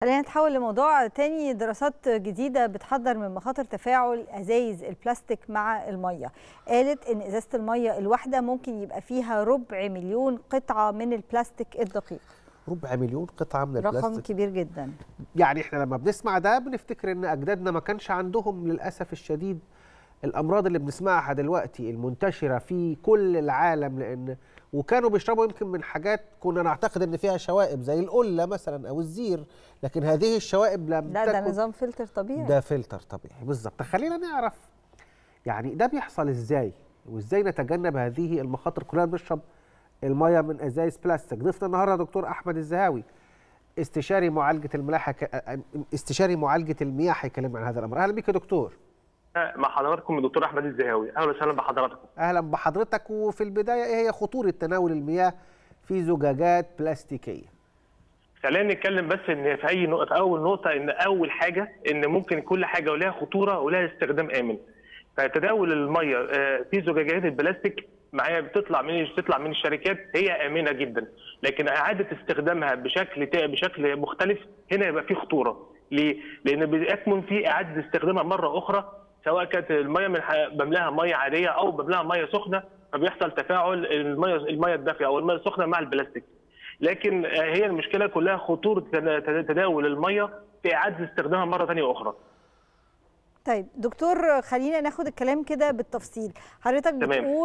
خلينا نتحول لموضوع تاني. دراسات جديدة بتحذر من مخاطر تفاعل أزايز البلاستيك مع المية. قالت إن إزازة المية الواحدة ممكن يبقى فيها 250,000 قطعة من البلاستيك الدقيق. 250,000 قطعة من البلاستيك، رقم كبير جدا. يعني احنا لما بنسمع ده بنفتكر ان اجدادنا ما كانش عندهم للأسف الشديد الأمراض اللي بنسمعها دلوقتي المنتشرة في كل العالم، وكانوا بيشربوا يمكن من حاجات كنا نعتقد ان فيها شوائب زي القلة مثلا او الزير، لكن هذه الشوائب لم لا، ده نظام فلتر طبيعي. ده فلتر طبيعي بالظبط. خلينا نعرف يعني ده بيحصل ازاي وازاي نتجنب هذه المخاطر. كلنا بنشرب المية من ازايز بلاستيك. ضيفنا النهارده دكتور احمد الزهاوي، استشاري معالجة المياه، هيكلمنا عن هذا الامر. اهلا بك يا دكتور. مع حضراتكم الدكتور احمد الزهاوي. اهلا وسهلا بحضراتكم. اهلا بحضرتك. وفي البدايه ايه هي خطوره تناول المياه في زجاجات بلاستيكيه؟ خلينا نتكلم بس ان في اول نقطه ان اول حاجه ان ممكن كل حاجه ولها خطوره ولها استخدام امن. فتداول الميه في زجاجات البلاستيك معايا بتطلع من الشركات هي امنه جدا، لكن اعاده استخدامها بشكل مختلف هنا يبقى في خطوره. ليه؟ لان بيكمن في اعاده استخدامها مره اخرى، سواء كانت الميه بملاها ميه عاديه او بملاها ميه سخنه، فبيحصل تفاعل الميه الدافئه او الميه السخنه مع البلاستيك. لكن هي المشكله كلها خطوره تداول الميه في اعاده استخدامها مره ثانيه اخرى. طيب دكتور، خلينا ناخد الكلام كده بالتفصيل. حضرتك بتقول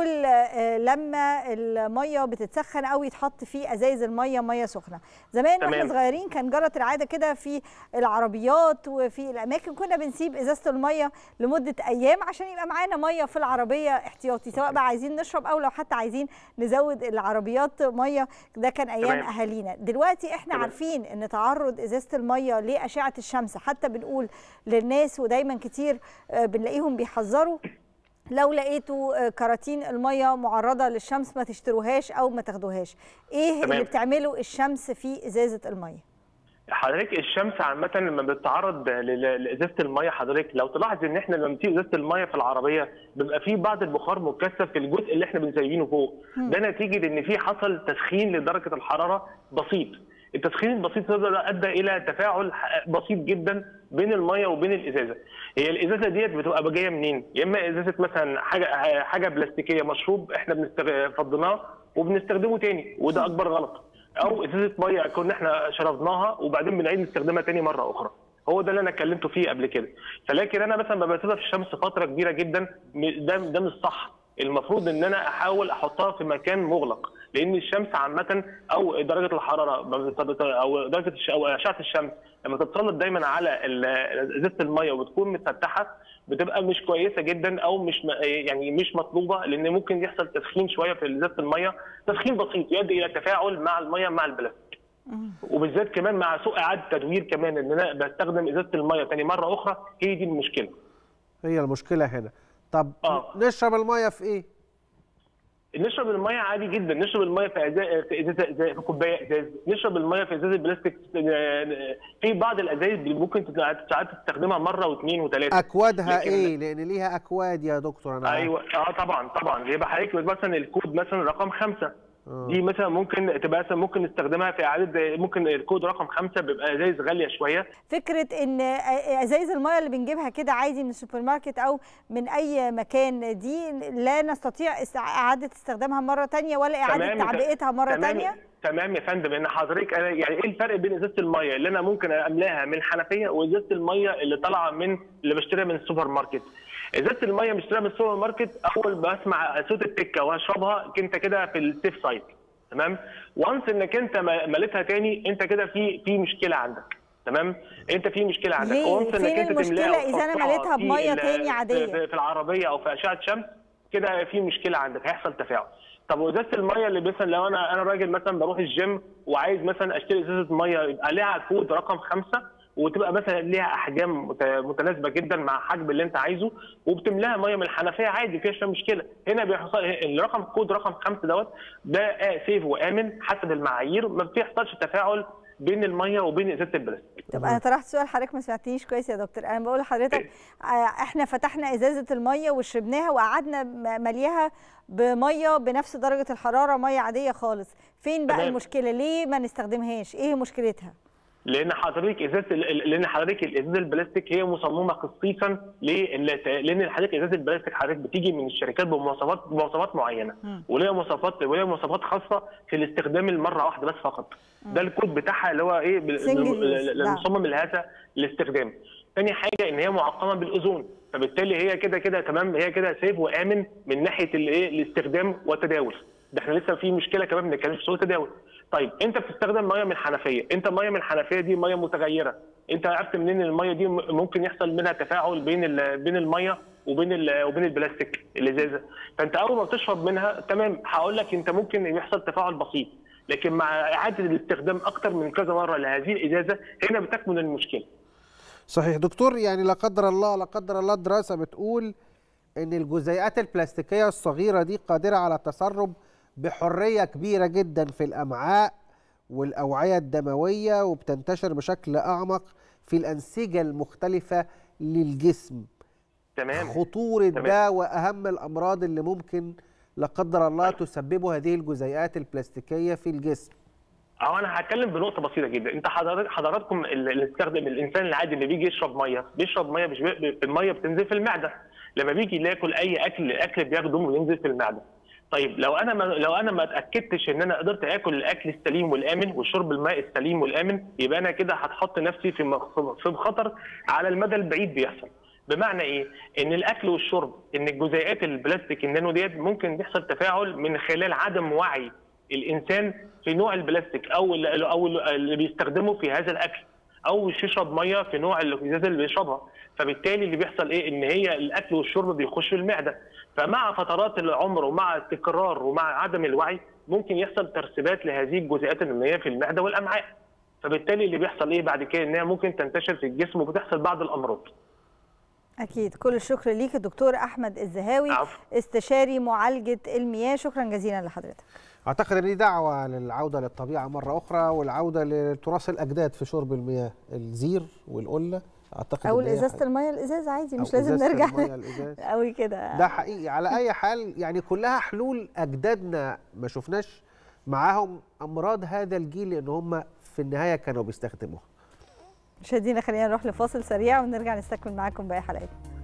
لما الميه بتتسخن او يتحط في ازايز الميه ميه سخنه. زمان واحنا صغيرين كان جرت العاده كده في العربيات وفي الاماكن كنا بنسيب ازازه الميه لمده ايام عشان يبقى معانا ميه في العربيه احتياطي، سواء بقى عايزين نشرب او لو حتى عايزين نزود العربيات ميه. ده كان ايام اهالينا. دلوقتي احنا عارفين ان تعرض ازازه الميه لاشعه الشمس، حتى بنقول للناس ودايما كتير بنلاقيهم بيحذروا لو لقيتوا كراتين الميه معرضه للشمس ما تشتروهاش او ما تاخدوهاش. ايه اللي بتعمله الشمس في ازازه الميه؟ حضرتك الشمس عامه لما بتتعرض لازازه الميه، حضرتك لو تلاحظ ان احنا لما بنسيب ازازه الميه في العربيه بيبقى في بعض البخار مكثف في الجزء اللي احنا بنسيبينه فوق. ده نتيجه ان في حصل تسخين لدرجه الحراره بسيط. التسخين البسيط ده ادى الى تفاعل بسيط جدا بين الميه وبين الازازه. هي الازازه ديت بتبقى جايه منين؟ يا اما ازازه مثلا حاجه بلاستيكيه مشروب احنا فضيناه وبنستخدمه تاني، وده اكبر غلط. او ازازه ميه كنا احنا شربناها وبعدين بنعيد نستخدمها تاني مره اخرى. هو ده اللي انا اتكلمت فيه قبل كده. فلكن انا مثلا بسيبها في الشمس فتره كبيره جدا، ده مش صح. المفروض ان انا احاول احطها في مكان مغلق، لان الشمس عامه او درجه الحراره او درجه او اشعه الشمس لما تتسلط دايما على ازازه الميه وبتكون متفتحه بتبقى مش كويسه جدا، او مش مطلوبه، لان ممكن يحصل تسخين شويه في ازازه الميه، تسخين بسيط يؤدي الى تفاعل مع الميه مع البلاستيك. وبالذات كمان مع سوء اعاده تدوير كمان، ان انا بستخدم ازازه الميه ثاني مره اخرى، هي دي المشكله. هي المشكله هنا. طب نشرب الميه في ايه؟ نشرب الميه عادي جدا، نشرب الميه في كوبايه ازاز، نشرب الميه في ازاز البلاستيك. في بعض الازايز ممكن ساعات تستخدمها مره واثنين وثلاثه. اكوادها ايه؟ لان ليها اكواد يا دكتور. انا ايوه طبعا يبقى حضرتك مثلا الكود مثلا رقم 5 دي مثلا ممكن تبقى ممكن نستخدمها في اعاده. ممكن الكود رقم 5 بيبقى ازايز غاليه شويه. فكره ان ازايز الميه اللي بنجيبها كده عادي من السوبر ماركت او من اي مكان دي لا نستطيع اعاده استخدامها مره ثانيه ولا اعاده تعبئتها مره ثانيه؟ تمام يا فندم. ان حضرتك يعني ايه الفرق بين ازازه الميه اللي انا ممكن املاها من الحنفيه وازازه الميه اللي طالعه اللي بشتريها من السوبر ماركت؟ ازازه الميه بشتريها من السوبر ماركت، اول بسمع صوت التكه واشربها انت كده في السيف سايد، تمام؟ وانس انك انت مليتها تاني انت كده في مشكله عندك، تمام؟ انت في مشكله عندك. وانس انك انت المشكله اذا انا مليتها بميه تاني عاديه في العربيه او في اشعه شمس، كده في مشكله عندك، هيحصل تفاعل. طب وازازه الميه اللي مثلا لو انا راجل مثلا بروح الجيم وعايز مثلا اشتري ازازه ميه يبقى ليها كود رقم 5 وتبقى مثلا ليها احجام متناسبه جدا مع حجم اللي انت عايزه، وبتملاها ميه من الحنفيه عادي، مفيش مشكله. هنا بيحصل الرقم كود رقم 5 دوت ده سيف وامن حسب المعايير، ما بيحصلش تفاعل بين الميه وبين ازازه البلاستيك. طب انا طرحت سؤال حضرتك ما سمعتنيش كويس يا دكتور. انا بقول لحضرتك احنا فتحنا ازازه الميه وشربناها وقعدنا مليها بميه بنفس درجه الحراره، ميه عاديه خالص. فين بقى المشكله؟ ليه ما نستخدمهاش؟ ايه مشكلتها؟ لان حضرتك الازاز البلاستيك هي مصممه خصيصا لان حضرتك ازاز البلاستيك حضرتك بتيجي من الشركات بمواصفات معينه، وليها مواصفات خاصه في الاستخدام المره واحده بس فقط. ده الكود بتاعها اللي هو ايه المصمم لهذا الاستخدام. ثاني حاجه ان هي معقمه بالاوزون، فبالتالي هي كده تمام، هي كده سيف وامن من ناحيه الاستخدام والتداول. ده احنا لسه في مشكله كمان بنتكلم في سوق التداول. طيب انت بتستخدم ميه من حنفيه، انت الميه من الحنفيه دي ميه متغيره، انت عرفت منين الميه دي ممكن يحصل منها تفاعل بين الميه وبين البلاستيك الازازه؟ فانت اول ما بتشرب منها تمام هقول لك انت ممكن يحصل تفاعل بسيط، لكن مع اعاده الاستخدام اكتر من كذا مره لهذه الازازه هنا بتكمن المشكله. صحيح دكتور، يعني لا قدر الله دراسه بتقول ان الجزيئات البلاستيكيه الصغيره دي قادره على التسرب بحريه كبيره جدا في الامعاء والاوعيه الدمويه، وبتنتشر بشكل اعمق في الانسجه المختلفه للجسم. تمام. خطوره ده واهم الامراض اللي ممكن لا قدر الله تسببه هذه الجزيئات البلاستيكيه في الجسم. انا هتكلم بنقطه بسيطه جدا. انت حضراتكم الانسان العادي اللي بيجي يشرب ميه مش الميه بتنزل في المعده، لما بيجي ياكل اي اكل بياخده وينزل في المعده. طيب لو انا ما اتاكدتش ان انا قدرت اكل الاكل السليم والامن وشرب الماء السليم والامن، يبقى انا كده هتحط نفسي في خطر على المدى البعيد بيحصل. بمعنى ايه؟ ان الاكل والشرب، ان الجزيئات البلاستيك النانو ديت ممكن يحصل تفاعل من خلال عدم وعي الانسان في نوع البلاستيك او اللي بيستخدمه في هذا الاكل، او يشرب ميه في نوع الازازه اللي بيشربها. فبالتالي اللي بيحصل ايه؟ ان هي الاكل والشرب بيخش المعده، فمع فترات العمر ومع التكرار ومع عدم الوعي ممكن يحصل ترسبات لهذه الجزيئات النانويه في المعده والامعاء. فبالتالي اللي بيحصل ايه بعد كده؟ انها ممكن تنتشر في الجسم وبتحصل بعض الامراض. أكيد. كل الشكر ليك الدكتور أحمد الزهاوي، استشاري معالجة المياه. شكرا جزيلا لحضرتك. أعتقد أن دي دعوة للعودة للطبيعة مرة أخرى، والعودة لتراث الأجداد في شرب المياه، الزير والقلة. أعتقد أو إزازة المياه، الإزاز عادي، مش لازم نرجع قوي كده. ده حقيقي. على أي حال يعني كلها حلول أجدادنا ما شفناش معاهم أمراض هذا الجيل، لأن هم في النهاية كانوا بيستخدموها. مشاهدينا خلينا نروح لفاصل سريع ونرجع نستكمل معاكم باقي حلقات.